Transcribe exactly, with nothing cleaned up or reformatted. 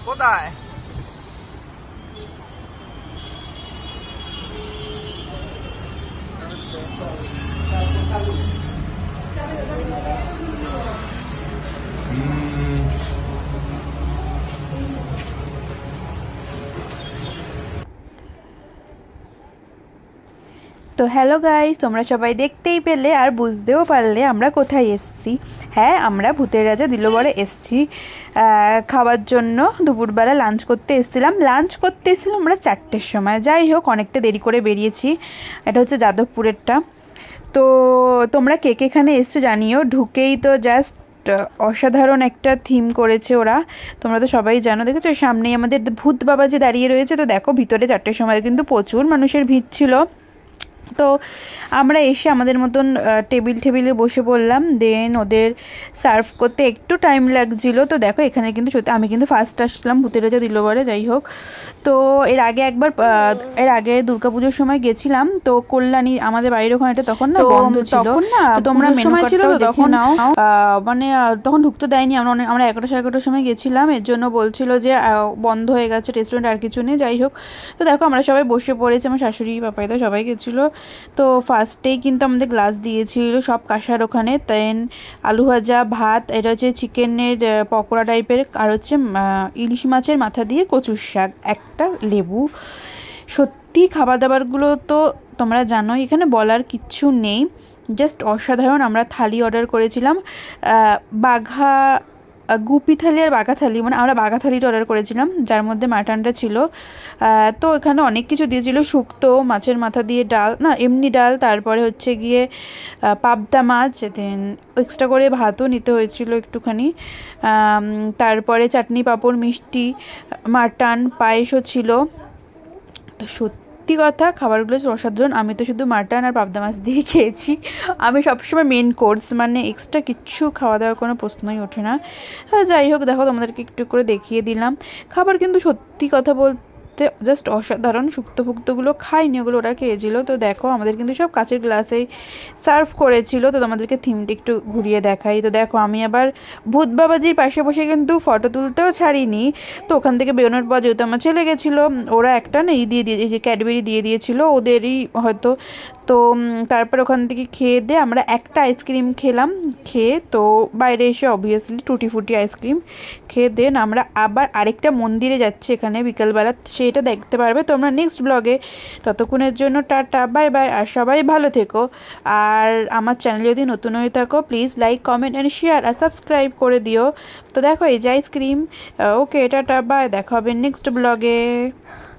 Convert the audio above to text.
কোথায়? তো hello guys, তোমরা সবাই দেখতেই পেলে আর বুঝতেও পারলে আমরা কোথায় এসেছি। হ্যাঁ, আমরা ভূতের রাজা দিলবরে এসেছি খাওয়ার জন্য। দুপুরবেলা লাঞ্চ করতে এসেছিলাম লাঞ্চ করতে এসেছিলাম আমরা চারটের সময়। যাই হোক, অনেকটা দেরি করে বেরিয়েছি। এটা হচ্ছে যাদবপুরেরটা। তো তোমরা কে কে এখানে এসছো জানিও। ঢুকেই তো জাস্ট অসাধারণ একটা থিম করেছে ওরা, তোমরা তো সবাই জানো। দেখেছো সামনেই আমাদের ভূত বাবাজি দাঁড়িয়ে রয়েছে। তো দেখো, ভিতরে চারটের সময় কিন্তু প্রচুর মানুষের ভিড় ছিল। তো আমরা এসে আমাদের মতন টেবিল টেবিলে বসে পড়লাম। দেন ওদের সার্ভ করতে একটু টাইম লাগছিল। তো দেখো এখানে কিন্তু সত্যি আমি কিন্তু ফার্স্ট আসলাম ভূতের রাজা দিলবরে। যাই হোক, তো এর আগে একবার এর আগে দুর্গাপুজোর সময় গেছিলাম। তো কল্যাণী আমাদের বাড়ির ওখানে, এটা তখন না বন্ধ ছিল না, তোমরা সময় ছিল তো তখন মানে তখন ঢুকতে দেয়নি। আমরা আমরা এগারোটা সাড়ে এগারোটার সময় গেছিলাম, এর জন্য বলছিল যে বন্ধ হয়ে গেছে রেস্টুরেন্ট, আর কিছু নেই। যাই হোক, তো দেখো আমরা সবাই বসে পড়েছি। আমার শাশুড়ি পাপাইদা সবাই গেছিলো। তো ফার্স্টেই কিন্তু আমাদের গ্লাস দিয়েছিল সব কাঁসার ওখানে। দেন আলু ভাজা, ভাত, এটা হচ্ছে চিকেনের পকোড়া টাইপের, আর হচ্ছে ইলিশ মাছের মাথা দিয়ে কচুর শাক, একটা লেবু। সত্যি খাবার দাবারগুলো তো তোমরা জানো, এখানে বলার কিচ্ছু নেই, জাস্ট অসাধারণ। আমরা থালি অর্ডার করেছিলাম বাঘা গুপি থালি আর বাঘা থালি, মানে আমরা বাঘা থালিটা অর্ডার করেছিলাম, যার মধ্যে মাটনটা ছিল। তো এখানে অনেক কিছু দিয়েছিল, শুক্তো, মাছের মাথা দিয়ে ডাল, না এমনি ডাল, তারপরে হচ্ছে গিয়ে পাবদা মাছ, দেন এক্সট্রা করে ভাতও নিতে হয়েছিল একটুখানি। তারপরে চাটনি, পাঁপড়, মিষ্টি, মাটন, পায়েসও ছিল। তো সত্যি সত্যি কথা খাবারগুলো অসাধারণ। আমি তো শুধু মাটন আর পাবদা মাছ দিয়ে খেয়েছি। আমি সবসময় মেন কোর্স, মানে এক্সট্রা কিচ্ছু খাওয়া দাওয়ার কোনো প্রশ্নই ওঠে না। যাই হোক, দেখো তোমাদেরকে একটু করে দেখিয়ে দিলাম খাবার, কিন্তু সত্যি কথা বলতে জাস্ট অসাধারণ। শুক্তো ফুক্তোগুলো খাইনি, ওগুলো ওরা খেয়েছিল। তো দেখো আমাদের কিন্তু সব কাচের গ্লাসেই সার্ভ করেছিল। তো তোমাদেরকে থিমটা একটু ঘুরিয়ে দেখাই। তো দেখো আমি আবার ভূত বাবাজির পাশে বসে কিন্তু ফটো তুলতেও ছাড়িনি। তো ওখান থেকে বেরোনোর পর যেহেতু আমার ছেলে গেছিলো, ওরা একটা না এই দিয়ে দিয়ে এই যে ক্যাডবেরি দিয়ে দিয়েছিল ওদেরই হয়তো। তো তারপর ওখান থেকে খেয়ে দিয়ে আমরা একটা আইসক্রিম খেলাম। খেয়ে তো বাইরে এসে অবভিয়াসলি টুটি ফুটি আইসক্রিম খেয়ে দেন আমরা আবার আরেকটা মন্দিরে যাচ্ছি এখানে বিকালবেলা, সেটা দেখতে পারবে তোমরা নেক্সট ব্লগে। ততক্ষণের জন্য টাটা, বাই বাই, আর সবাই ভালো থেকো। আর আমার চ্যানেল যদি নতুন হয়ে থাকো, please like, comment and share আর সাবস্ক্রাইব করে দিও। তো দেখো এই যে আইসক্রিম। ওকে, টাটা, বাই, দেখা হবে নেক্সট ব্লগে।